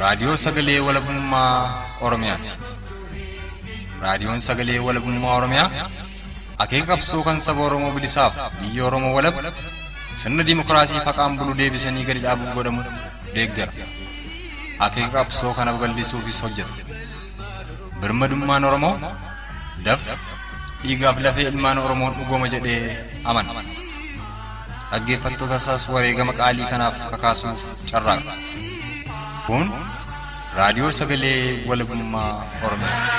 raadiyoo sagalee walabummaa Oromiyaati. Raadiyoon sagalee walabummaa Oromiyaa akeeka qabsoo kan saba Oromoo bilisaaf biyya Oromoo walab sirna dimokiraasii faqaan bulu deebisanii gadi dhaabuuf godhamu deeggara. Akeeka qabsoo kana babal'isuufis hojjeta. Birmadummaan Oromoo dafqa dhiigaaf lafee ilmaan Oromoon dhugooma jedhee amana. Dhaggeeffattoota isaas wareegama qaalii kanaaf kakaasuuf carraaqa. Kun raadiyoo sagalee walabummaa Oromiyaati.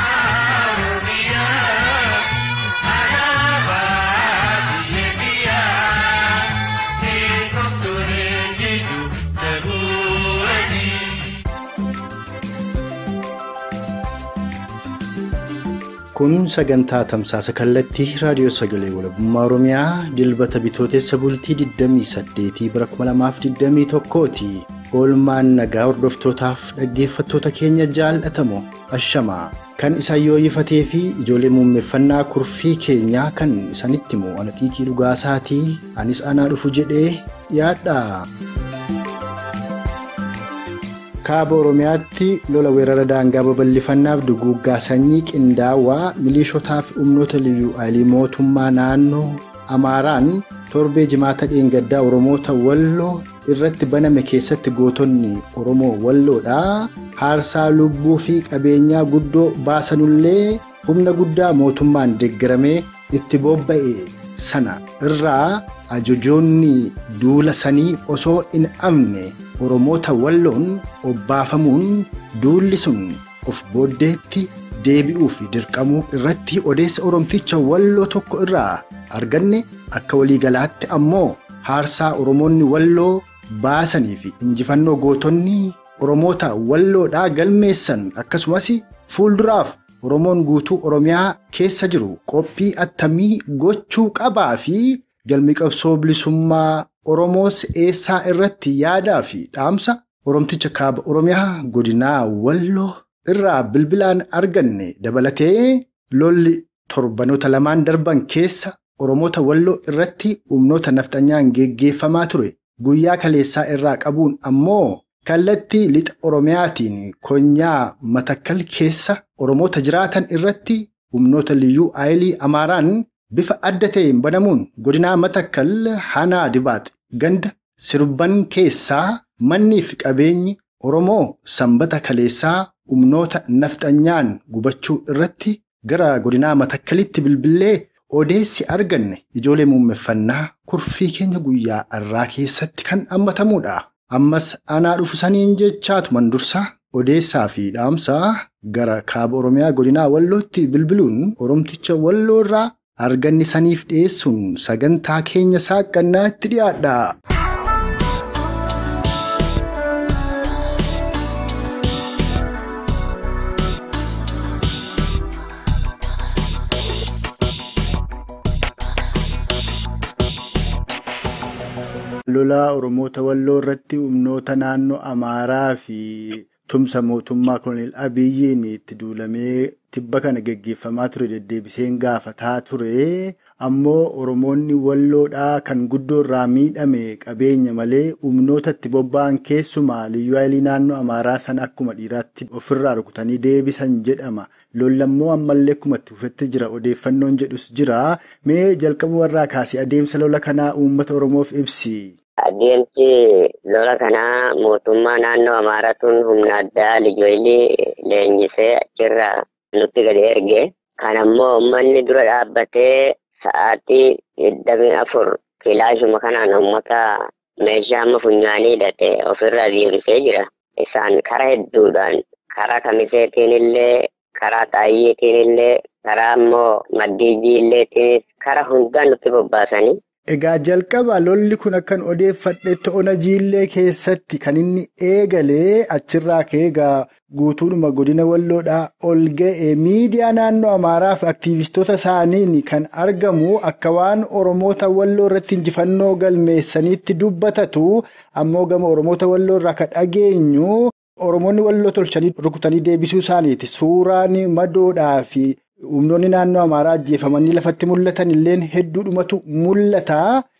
Kun sagantaa tamsaasa kallattii raadiyoo sagalee walabummaa Oromiyaa dilbata bitootessa bultii 28 bara 2021ti. Oolmaan nagaa hordoftootaaf dhaggeeffattoota keenya jaallatamoo ashamaa kan isaan yooyifatee fi ijoollee muummeffannaa kurfii keenyaa kan isanitti immoo anaxiiqii dhugaasaatii anis anaa dhufu jedhee dhiyaadha. Kaaba Oromiyaatti lola weerara daangaa babal'ifannaaf duguuggaa sanyii qindaawaa milishotaa fi humnoota liyyuu ayilii mootummaa naannoo Amaaraan torbee jimaata dheengaddaa Oromoota Walloo irratti baname keessatti gootonni Oromoo Walloodhaa haarsaa lubbuu fi qabeenyaa guddoo baasanullee humna guddaa mootummaan deeggaramee itti bobba'e sana irraa ajajoonni duula sanii osoo hin amne Oromoota Walloon obbaafamuun duulli sun of booddeetti deebi'uu fi dirqamuu irratti odeessa Oromticha Walloo tokko irraa arganne akka waliigalaatti ammoo haarsaa Oromoonni Walloo baasanii fi injifannoo gootonni Oromoota Walloodhaa galmeessan akkasumas fuulduraaf Oromoon guutuu Oromiyaa keessa jiru qophii attamii gochuu qabaa fi galmi qabsoo bilisummaa Oromoos eessaa irratti yaadaa fi dhaamsa Oromticha kaaba Oromiyaa godinaa Walloo irraa bilbilaan arganne dabalatee lolli torbanoota lamaan darban keessa Oromoota Walloo irratti humnoota nafxanyaan geggeeffamaa ture guyyaa kaleessaa irraa qabuun ammoo kallattii lixa Oromiyaatiin konyaa Matakkal keessa Oromoota jiraatan irratti humnoota liyyuu ayilii Amaaraan bifa adda ta'een banamuun godinaa Matakkal Hanaa Dibaat ganda sirban keessaa mannii fi qabeenyi Oromoo sanbata kaleessaa humnoota nafxanyaan gubachuu irratti gara godinaa Matakkalitti bilbilee odeessi arganne ijoollee muummeffannaa kurfii keenya guyyaa irraa keessatti kan hammatamuudha. Ammas anaa dhufu saniin jechaatuman dursaa odeessaa fi dhaamsaa gara kaaba Oromiyaa godinaa Wallootti bilbiluun Oromticha Walloo irraa arganni saniif dhiyeessuun sagantaa keenya saaqannaa itti dhiyaadha. Lola Oromoota Walloo irratti humnoota naannoo Amaaraa fi tumsa mootummaa Koloneel Abiyyiin itti duulamee tibba kana geggeeffamaa ture deddeebiseen gaafataa ture. Ammoo Oromoonni Walloodhaa kan guddoo irraa miidhame qabeenya malee humnoota itti bobba'an keessumaa liyyuu ayilii naannoo Amaaraa sana akkuma dhiiraatti ofirraa rukutanii deebisan jedhama. Lollammoo ammallee akkuma itti fufetti jira odeeffannoon jedhus jira. Mee jalqabuma irraa kaasee adeemsa lola kanaa uummata Oromoof ibsi. Adeemsi lola kanaa mootummaa naannoo Amaaraatuun humna addaa liyyuu ayilii leenjisee achirraa nutti gadi erge. Kanammoo uummanni dura dhaabbatee sa'aatii 24 kilaashuma kanaan uummata meeshaa amma funyaanii hidhate ofirraa deebisee jira. Isaan karaa hedduudhaan karaa kamiseetiin illee karaa xaayyeetiin illee karaa immoo maddiijii illeetiinis karaa hundaan nutti bobbaasanii. Egaa jalqaba lolli kun akkan odeeffadhetti ona jiillee keessatti kan inni eegalee achirraa ka'eegaa guutuudhuma godina Walloodhaa ol ga'e miidiyaa naannoo Amaaraa fi aktiivistoota isaaniin kan argamu akka waan Oromoota Walloo irratti injifannoo galmeessaniitti dubbatatu ammoo gama Oromoota Walloo irraa kan dhageenyu Oromoonni Walloo tolchanii rukutanii deebisuu isaaniiti. Suuraan madoodhaa fi humnoonni naannoo Amaaraa ajjeefamanii lafatti mul'atan illeen hedduudhumatu mul'ata.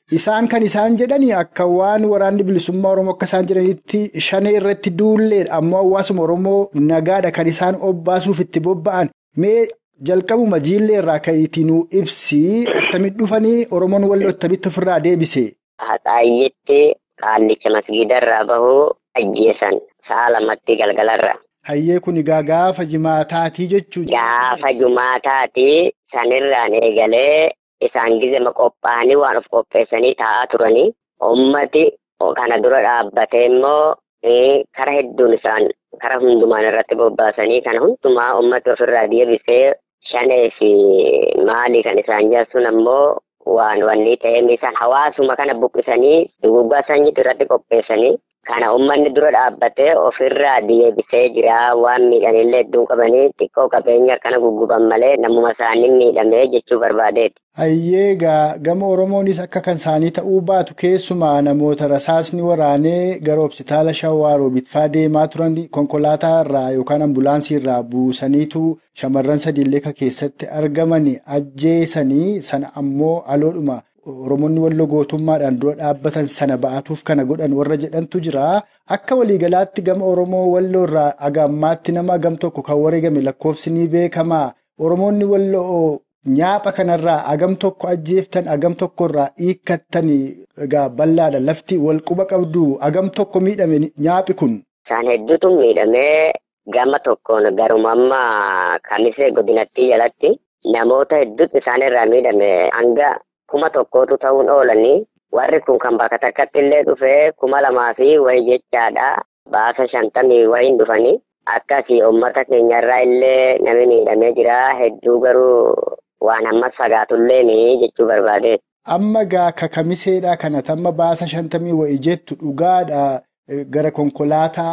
Isaan kan isaan jedhani akka waan waraanni bilisummaa Oromoo akka isaan jedhanitti shanee irratti duulleedha. Ammoo hawaasuma Oromoo nagaadha kan isaan obbaasuuf itti bobba'an. Mee jalqabuma jiillee irraa ka'iitii nuu ibsi attamitti dhufanii Oromoon Walloo attamitti ofirraa deebise. Haxaayyetti qaallicha masgiidarraa bahuu ajjeesan sa'a lamatti galgalarra. Hayyee kun egaa gaafa jimaataatii jechuudha. Gaafa jimaataatii sanirraan eegalee isaan gizema qophaa'anii waan of qopheessanii taa'aa turanii ummati kana dura dhaabbatee immoo kara hedduun isaan kara hundumaan irratti bobbaasanii kana hundumaa ummati ofirraa deebisee shanee fi maalii kan isaan jaarsun ammoo wanni ta'ee isaan hawaasuma kana buqqisanii duguggaa sanyiitu irratti qopheessanii kana ummanni dura dhaabbatee ofirraa deebisee jira waan miidhanillee hedduun qabanii xiqqoo qabeenya akkana gugguban malee namuma isaanii miidhamee jechuu barbaadeeti. Hayyee gama Oromoonis akka kan isaanii ta'uu baatu keessumaa namoota rasaasni waraanee gara hospitaala Shawaa Roobitfaa deemaa turan konkolaataa irraa yookaan ambulaansii irraa buusaniitu shamarran sadiillee kan keessatti argaman ajjeesanii sana ammoo aloodhuma. Oromoonni Walloo gootummaadhaan dura dhaabbatan sana ba'atuuf kana godhan warra jedhantu jira. Akka waliigalaatti gama Oromoo Walloo irraa agammaatti nama agam tokko kan wareegame lakkoofsi ni beekamaa. Oromoonni Walloo nyaapha kanarraa agam tokko ajjeeftan agam tokko irraa hiikkattan egaa bal'aadha lafti wal quba qabdu agam tokko miidhame nyaaphi kun. Isaan hedduutu miidhamee gama tokkoon garuma amma Kamisee godinatti jalatti namoota hedduutu isaanirraa miidhame hanga 1,000 ta'uun oolanii warri kun kan bakka takkatti illee dhufee 2,000 wayii jechaadha baasa 50 wayiin dhufanii akkasii uummata keenyarraa illee namni miidhamee jira hedduu garuu waan ammas fagaatullee jechuu barbaadeet. Amma gaa Kamiseedha kana tamma baasa 50 wayii jettu dhugaadha. Gara konkolaataa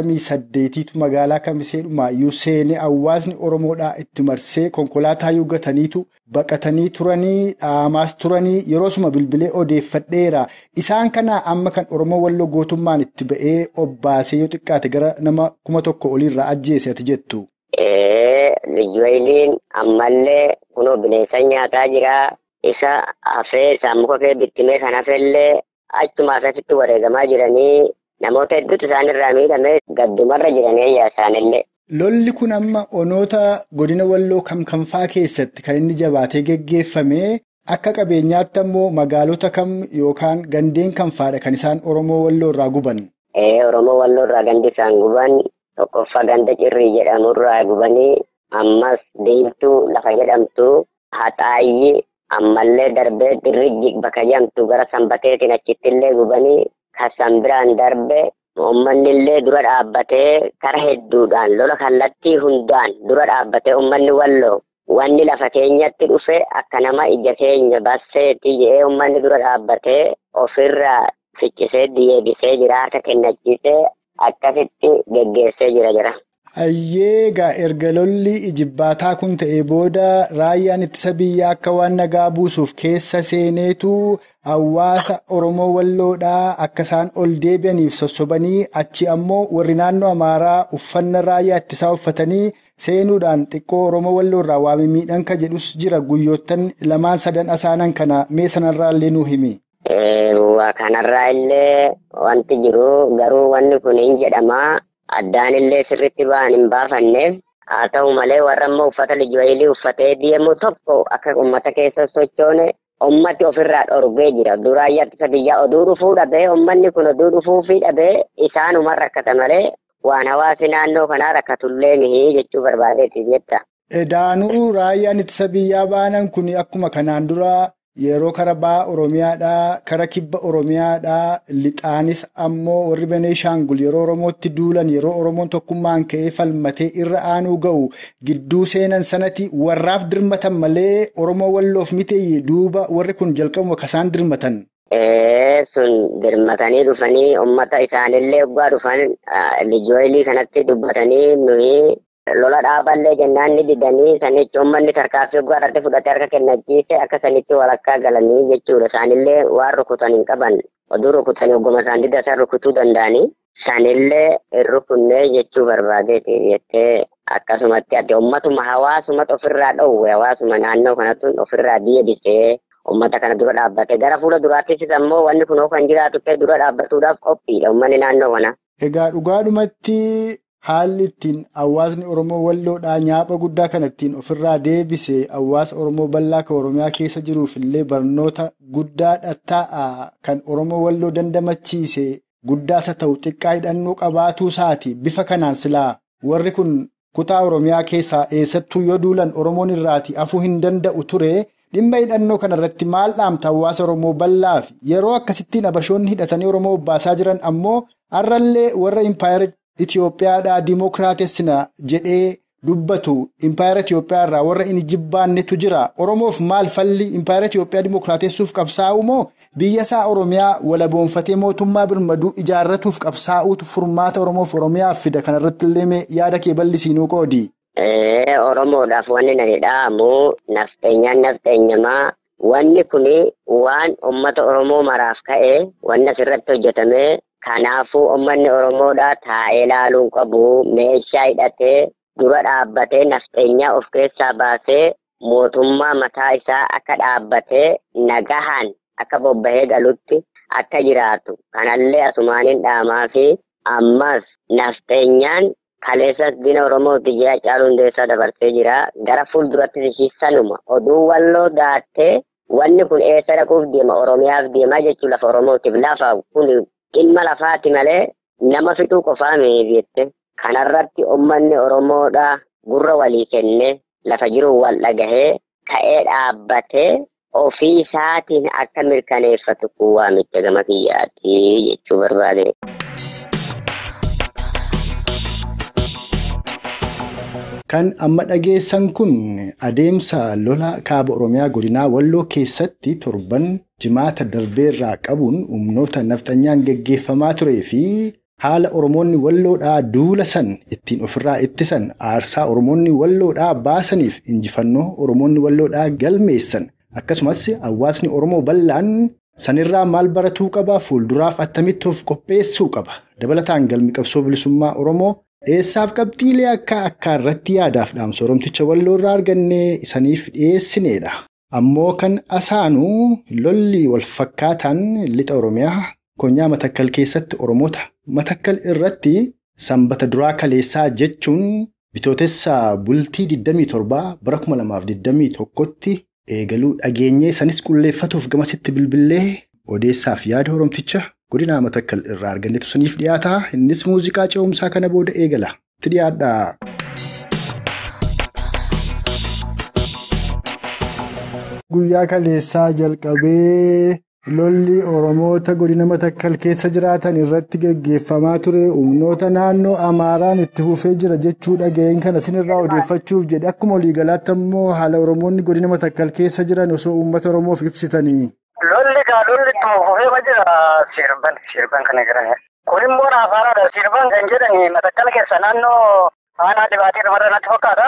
48tu magaalaa Kamiseedhuma iyyuu seenee hawaasni Oromoodhaa itti marsee konkolaataa yuuggataniitu baqatanii turanii dhaamaas turanii yeroosuma bilbilee odeeffadheera. Isaan kana amma kan Oromoo Walloo gootummaan itti ba'ee obbaasee yoo xiqqaate gara nama 1,000 oliirraa ajjeese ati jettu. Liyyooyiliin ammallee kunoo bineensa nyaataa jira isa hafee isaan muka kee bittimee kan hafellee achuma asitti wareegamaa jiranii. Namoota hedduutu isaanirraa miidhamee gaddumarra jiranii isaanillee. Lolli kun amma onoota godina Walloo kam keessatti kan inni jabaatee geggeeffame akka qabeenyaatti ammoo magaalota kam yookaan gandeen kam faadha kan isaan Oromoo Walloo irraa guban? Oromoo Walloo irraa gandi isaan guban tokkoffaa ganda Cirrii jedhamurraa gubanii ammas Diimtuu lafa jedhamtu Haxaayyi ammallee darbee Dirrijji bakka jedhamtu gara Sanbateetiin achittillee gubanii. Kasan biraan darbe uummanni illee dura dhaabbatee kara hedduudhaan lola kallattii hundaan dura dhaabbatee uummanni Walloo wanni lafa keenyatti dhufe akka nama ija keenya basseetti jedhee uummanni dura dhaabbatee ofirraa ficcisee deebisee jira harka kennachiisee akkasitti geggeessee jira. Hayyeegaa erga lolli ijibbaataa kun ta'ee booda raayyaan ittisa biyyaa akka waan nagaa buusuuf keessa seeneetu hawaasa Oromoo Walloodhaa akka isaan ol deebi'aniif sossobanii achi ammoo warri naannoo Amaaraa uffanna raayyaa ittisaa uffatanii seenuudhaan xiqqoo Oromoo Walloo irraa waa miidhan ka jedhus jira guyyoottan 2-3 asaanan kana mee sanarraa illee nuu himi. Waa kanarraa illee wanti jiru garuu wanni kun hin jedhamaa. Addaan illee sirriitti ba'an hin baafanneef haa ta'u malee warra ammoo uffata liyyooyilii uffatee deemu tokko akka uummata keessa sochoone ummati ofirraa dhorgee jira. Raayyaa ittisa biyyaa oduu dhufuu dhabee uummanni kun oduu dhufuufii dhabee isaanuma rakkata malee waan hawaasi naannoo kanaa rakkatullee mihii jechuu barbaadeeti jetta. Daanuu raayyaan ittisa biyyaa baanan kun akkuma kanaan dura yeroo kara ba'a Oromiyaadhaa kara kibba Oromiyaadhaa lixaanis ammoo warri Beneeshaangul yeroo Oromootti duulan yeroo Oromoon tokkummaan ka'ee falmatee irra aanuu ga'u gidduu seenan sanatti warraaf dirmatan malee Oromoo Walloof miti duuba warri kun jalqabuma kasaan dirmatan. Sun dirmatanii dhufanii uummata isaanillee waggaa dhufan liyyooyilii kanatti dubbatanii nuyi. Lola dhaaballee jennaan ni didanii sanitti uummanni tarkaanfii waggaa irratti fudhatee harka kennachiise akka sanitti walakkaa galanii jechuudha. Isaanillee waan rukutan hin qaban oduu rukutanii ogguma isaan didda rukutuu danda'anii sanillee hin rukunnee jechuu barbaadeeti jettee akkasumatti adde uummatuma hawaasumatti ofirraa dhowwe hawaasuma naannoo kanatti ofirraa deebisee uummata kana dura dhaabbate gara fuula duraattis ammoo wanni kunoo kan jiraatu ta'e dura dhaabbatuudhaaf qophiidha uummanni naannoo kana. Egaa dhugaadhumatti haalli ittiin hawaasni Oromoo Walloodhaa nyaapha guddaa kana ittiin ofirraa deebise hawaasa Oromoo bal'aa kan Oromiyaa keessa jiruuf illee barnoota guddaadha ta'a kan Oromoo Walloo dandamachiise guddaasa ta'u xiqqaa hidhannoo qabaatuu isaati bifa kanaan silaa warri kun kutaa Oromiyaa keessaa eessattuu yoo duulan Oromoon irraati afuu hin danda'u ture dhimma hidhannoo kanarratti maal dhaamta hawaasa Oromoo bal'aaf yeroo akkasittiin abashoonni hidhatanii Oromoo obbaasaa jiran ammoo har'allee warra impaayera Itoophiyaadhaa dimookiraatessina jedhee dubbatu impaayera Itoophiyaa irraa warra inni jibbaannetu jira. Oromoof maal falli impaayera Itoophiyaa dimookiraatessuuf qabsaa'u moo biyya isaa Oromiyaa walaboonfatee mootummaa birmaduu ijaarratuuf qabsaa'uutu furmaata Oromoof Oromiyaaf fida kanarratti illee yaada kee bal'isiinuu qoodi. Oromoodhaaf wanni nani dhaamu nafteenyamaa wanni kuni waan uummata Oromoo maraaf ka'e wanni asirratti hojjetame. Kanaafuu uummanni Oromoodhaa taa'ee ilaaluun qabu meeshaa hidhatee dura dhaabbatee nafteenyaa of keessaa baasee mootummaa mataa isaa akka dhaabbatee nagahaan akka bobbahee galutti akka jiraatu kanallee asumaaniin dhaamaa fi ammas nafteenyaan kaleessas diina Oromooti jira Haacaaluu Hundeessaa dabarsee jira gara fuulduratti ishiisanuma oduu Walloo daattee wanni kun eessa dhaquuf deema Oromiyaaf deemaa jechuun lafa Oromootiif lafa kun. Ilma lafaati malee nama fixuu qofaa jette kanarratti uummanni Oromoodhaa gurra walii kenne lafa jiru wal dhagahee ka'ee dhaabbatee ofii isaatiin akka mirkaneeffatu kun waamicha gama kiyyaati jechuu barbaade. Kan amma dhageessan kun adeemsa lola kaaba Oromiyaa godinaa Walloo keessatti torban jimaata darbeerraa qabuun humnoota nafxanyaan geggeeffamaa turee fi haala Oromoonni Walloodhaa duula san ittiin ofirraa ittisan aarsaa Oromoonni Walloodhaa baasaniif injifannoo Oromoonni Walloodhaa galmeessan akkasumas hawaasni Oromoo bal'aan sanirraa maal baratuu qaba fuulduraaf attamitti of qopheessuu qaba dabalataan galmi qabsoo bilisummaa Oromoo eessaaf qabxiilee akka irratti yaadaaf dhaamsa Oromticha Walloo irraa argannee isaniif dhiyeessineedha. Ammoo kan asaanuu lolli walfakkaataan lixa Oromiyaa konyaa Matakkal keessatti Oromoota Matakkal irratti sanbata duraa kaleessaa jechuun bitootessa bultii 27 bara 2021tti eegaluu dhageenyee sanis qulleeffatuuf gamasitti bilbilee odeessaaf yaada Oromticha godina Matakkal irraa argannetu saniif dhiyaataa innis muuziqaa ce'umsaa kana booda eegala itti dhiyaadha. Guyyaa kaleessaa jalqabee lolli Oromoota godina Matakkal keessa jiraatan irratti geggeeffamaa ture humnoota naannoo Amaaraan itti fufee jira jechuu dhaga'een kana sinirraa odeeffachuuf jedhe akkuma waliigalaatti ammoo haala Oromoonni godina Matakkal keessa jiran osoo uummata Oromoof ibsitanii. Lolli itti fufee ma jira sirban kana jiran. Kun immoo naafaadha sirban kan jedhani Matakkal keessa naannoo aanaa dhibaatii dhumarra natti fakkaata.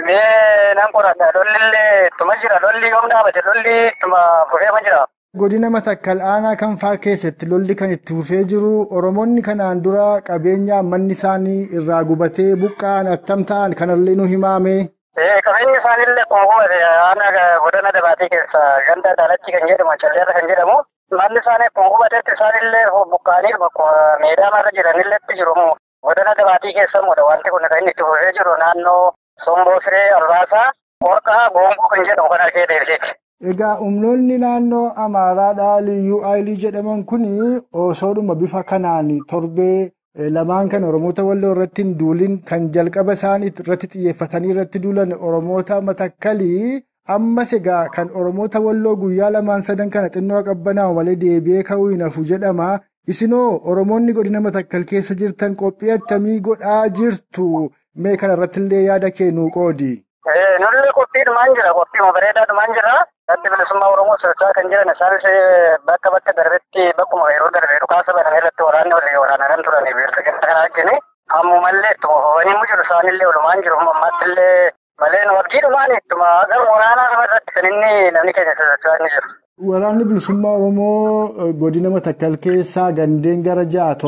Nan qoradha lollillee ittuma jira lolli yoom dhaabate lolli ittuma fufee ma jira. Godina Matakkal aanaa kan fa'aa keessatti lolli kan itti fufee jiru Oromoonni kanaan dura qabeenya manni isaanii irraa gubatee buqqaan attam ta'an kanallee nu himaame. Qabeenyi isaaniillee qongumate aanaa godina dhibaatii keessa ganda daalachi kan jedhamu calleerra kan jedhamu manni isaanii qongumateetti isaaniillee buqqaanii meedaa marra jiranilleetti jiru godina dhibaatii keessa muudha wanti kun kan inni itti fufee jiru naannoo Somboo Siree Albaasaa Qorqaa Goongoo kan jedhamu kan argee deebiseeti. Egaa humnoonni naannoo Amaaraadhaa Liyyuu Haayilii jedhaman kun osoodhuma bifa kanaan torbee lamaan kan Oromoota Walloo irratti hin duulin kan jalqaba isaan irratti xiyyeeffatanii irratti duulan Oromoota Matakkalii ammas egaa kan Oromoota Walloo guyyaa lamaan sadan kana xinnoo qabbanaa'u malee deebi'ee ka'uu hin hafu jedhama. Isinoo Oromoonni godina Matakkal keessa jirtan qophii attamii godhaa jirtu mee kanarratti illee yaada kennuu qoodi. Nulli qophiidhumaan jira qophii bareedaadhumaan jira. Adda bilisummaa Oromoo socho'aa kan jiran isaanis bakka darbetti bakkuma yeroo darbee dhukaasa banan irratti waraanni walii waraanaa turanii beekta ganda kana argine ammumallee ittuma fufanii jiru isaanillee walumaan jiru ammaattillee malee nu abdiidhumaan ittuma gara waraanaa kana irratti kan inni namni keenya socho'aa inni jiru. Waraanni bilisummaa Oromoo godina Matakkal keessaa gandeen gara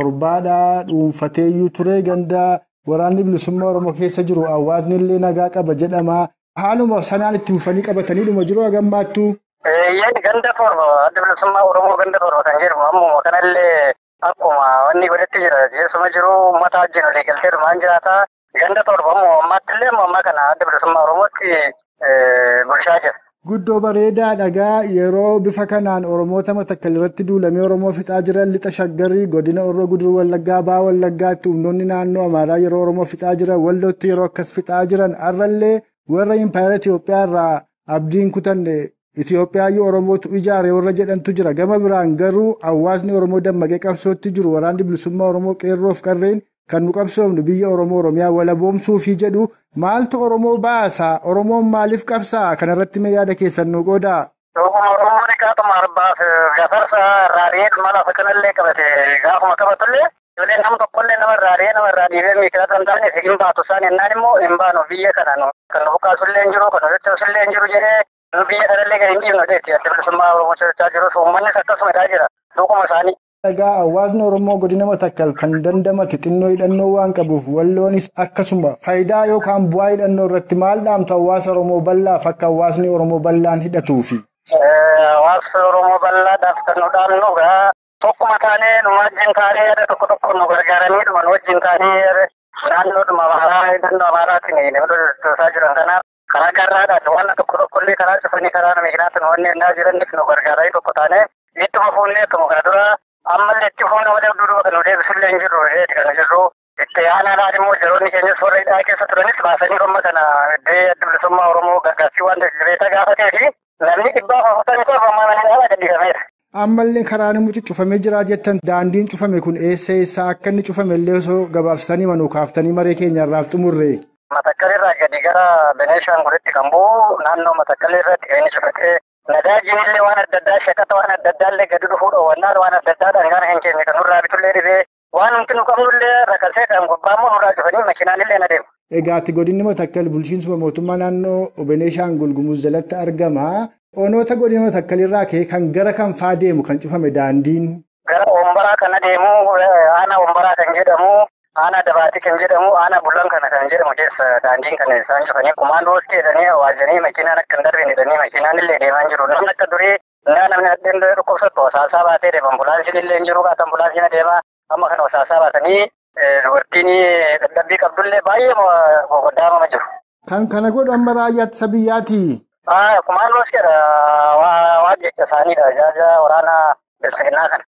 6-7 dhuunfateeyyuu ture ganda waraanni bilisummaa Oromoo keessa jiru hawaasni illee nagaa qaba jedhama. Haaluma sanaan itti fufanii qabatanii dhuma jiru hagammaattu. Yeen ganda torba adda bilisummaa Oromoo ganda torba kan jedhamu ammoo kanallee akkuma wanni godhetti jira jeesuma jiru uummata wajjin walii galtee dhumaan jiraata ganda torba ammoo ammattillee ammoo kana adda bilisummaa Oromootti bulchaa jira. Guddoo bareedaa dhagaa yeroo bifa kanaan Oromoota Matakkal irratti duulamee Oromoo fixaa jiran lixa shaggarii godina Horroo Guduruu Wallaggaa Ba'aa Wallaggaatti humnoonni naannoo Amaaraa yeroo Oromoo fixaa jiran Wallootti yeroo akkas fixaa jiran har'allee warra Impaayera Itoophiyaa irraa abdiin kutanne Itoophiyaayyuu Oromootu ijaare warra jedhantu jira. Gama biraan garuu hawaasni Oromoo dammaqee qabsootti jiru waraanni bilisummaa Oromoo qeerroof qarreen kan nu qabsoofnu biyya Oromoo Oromiyaa walaboomsuufi jedhu maaltu Oromoo baasa? Oromoon maaliif qabsaa? Kanarratti mee yaada keessan nu qoodaa? Oromoon gaafuma arbaaf gafarsa raariyee mala kanallee qabate gaafuma qabatullee ijoolleen nama tokkollee nama raariyee nama irraa dhiibee miikiraa kan taane hin baatu isaan ennaan immoo hin baanu biyya kana nu kan bukaasullee hin jiru kan hojjechuusullee hin jiru jedhee nu biyya kanallee kan hin dhiibnu jechuudha. Adda bilisummaa Oromoo sochochaa jirus uummannis akkasuma ta'aa jira duukuma isaanii. Dhagaa hawaasni Oromoo godina Matakkal kan dandamate xinnoo hidhannoo waan qabuuf walloonis akkasuma faayidaa yookaan bu'aa hidhannoo irratti maal dhaamtu hawaasa Oromoo bal'aaf akka hawaasni Oromoo bal'aan hidhatuufi? Hawaasa Oromoo bal'aadhaaf kan nu dhaamnu gaa tokkuma taanee nu wajjin taanee yaada tokko tokko nu gargaaranii dhuma nu wajjin taanee naannoodhuma naannoo Amaaraatiin nama dhodhoosaa jiran kanaaf karaa garraadhaan waan tokko tokkollee karaa cufanii karaa miikinaatti nu wanni ennaa jiraniif nu gargaaranii tokko taanee ittuma fuunnee akkuma kana dura ammallee itti fuuna malee duuba kan nu deebisullee hin jirru reeti kan jirru itti aanaadhaan immoo jiroonni keenyas warra hidhaa keessa turanis baasanii dhumma kana iddoo adda bilisummaa Oromoo gargaarsii waan jireeta gaafatee fi namni dhibbaaf afurtamii torba ammaa mana haala gadhiifameera. Ammallee karaan muci cufamee jira jettan daandiin cufame kun eessa akka inni cufame illee osoo gabaabsitanii manuu kaaftanii maree keenya irraaf xumurre. Matakkalirraa gadi gara Beneeshaangulitti kan bu'u naannoo Matakkalirratti kan inni cufatee nadaajiin illee waan adda addaa shaqata waan adda addaa illee gadi dhufuu dhoowwannaan waan adda addaa dhangaan hin kenne kan nurraa bitullee dhibee waan nuti nu qabnullee rakkasee kan gubbaamoo nurraa cufanii makinaan illee na deemu. Egaatti godinni Matakkal bulchiinsuma mootummaa naannoo Beneeshaangul Gumuz jalatti argama. Onoota godina Matakkalirraa ka'ee kan gara kan faa deemu kan cufame daandiin. Gara Ombaraa kana deemu aanaa Ombaraa kan jedhamu aanaa Dabaatii kan jedhamu aanaa Bullan kana kan jedhamu keessa daandiin kana isaan cufanii kumaandootti jedhanii waajjanii makinaan akka hin darbine jedhanii makinaan illee deemaa jiru. Namni akka durii namni addeen dhukkubsattu osaasaa baatee deema ambulaansiin illee hin jiru baata ambulaansiin adeema amma kana osaasaa baatanii dubartiin dadhabbii qabdullee baay'ee goddaamama jiru. Kan kana godhu amma raayyaa ittisa biyyaati. Kumaandoos jedha waan jecha isaaniidha jaaja waraanaa bilisiginnaa kana.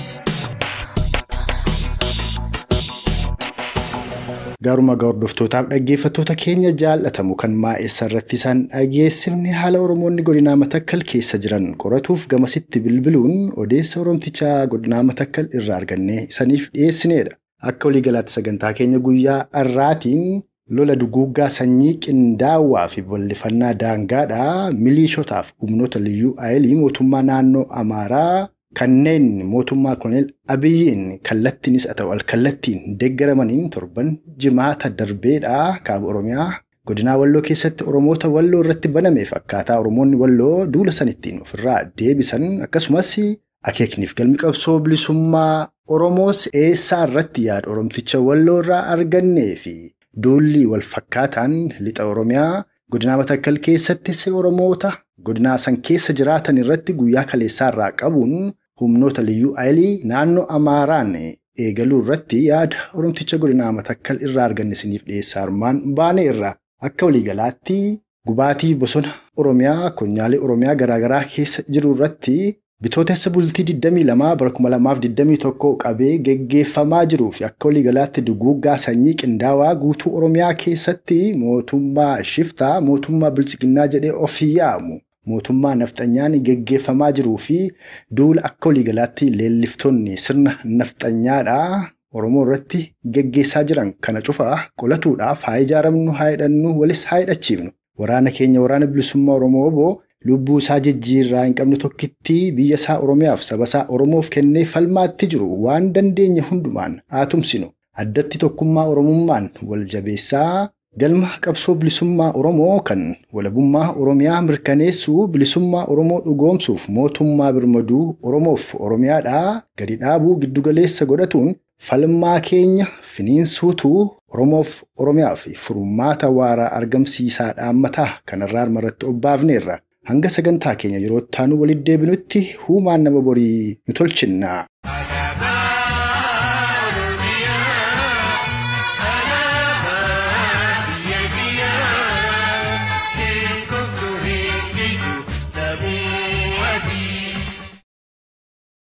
Garuma hordoftootaaf dhaggeeffattoota keenya jaallatamu kan maa'eessa irratti isaan dhageessifne haala Oromoonni godinaa Matakkal keessa jiran qoratuuf gamasitti bilbiluun odeessa Oromtichaa godinaa Matakkal irraa argannee isaniif dhiyeessineedha. Akka waliigalaatti sagantaa keenya guyyaa har'aatiin lola duguuggaa sanyii qindaawaa fi bal'ifannaa daangaadhaa milishotaaf humnoota liyyuu ayilii mootummaa naannoo Amaaraa kanneen mootummaa Koloneel Abiyyiin kallattiinis haa ta'u alkallattiin deeggaramaniin torban jimaata darbeedhaa kaaba Oromiyaa godinaa Walloo keessatti Oromoota Walloo irratti banameef akkaataa Oromoonni Walloo duula sanittiin ofirraa deebisan akkasumas akeekniif galmi qabsoo bilisummaa Oromoos eessaa irratti yaada Oromticha Walloo irraa argannee fi duulli wal fakkaataan lixa Oromiyaa godinaa Matakkal keessattis Oromoota godinaa san keessa jiraatan irratti guyyaa kaleessaa irraa qabuun humnoota liyyuu ayilii naannoo Amaaraan eegaluu irratti yaada Oromticha godinaa Matakkal irraa arganne isiniif dhiyeessaa armaan baane irraa akka waliigalaatti gubaatii bosona Oromiyaa konyaalee Oromiyaa garaagaraa keessa jiru irratti bitootessa bultii 22 bara 2021 qabee geggeeffamaa jiruu fi akka waliigalaatti duguuggaa sanyii qindaawaa guutuu Oromiyaa keessatti mootummaa shiftaa mootummaa bilisiginnaa jedhee of yaamu mootummaa nafxanyaan geggeeffamaa jiruu fi duula akka waliigalaatti leelliftoonni sirna nafxanyaadhaa Oromoo irratti geggeessaa jiran kana cufaa qolatuudhaaf haa ijaaramnu haa hidhannu walis haa hidhachiifnu waraana keenya waraana bilisummaa Oromoo boo lubbuu isaa jijjiirraa hin qabne tokkitti biyya isaa Oromiyaaf saba isaa Oromoof kennee falmaatti jiru waan dandeenye hundumaan haa tumsinu addatti tokkummaa Oromummaan wal jabeessaa galma qabsoo bilisummaa Oromoo kan walabummaa Oromiyaa mirkaneessuu bilisummaa Oromoo dhugoomsuuf mootummaa birmaduu Oromoof Oromiyaadhaa gadi dhaabuu giddugaleessa godhatuun falmaa keenya finiinsuutu Oromoof Oromiyaaf furmaata waaraa argamsiisaa dhaammataa kanarraa marratti obbaafneerra. hanga sagantaa keenya yeroo itti aanu walitti deebinutti huumaan nama borii nu tolchinna.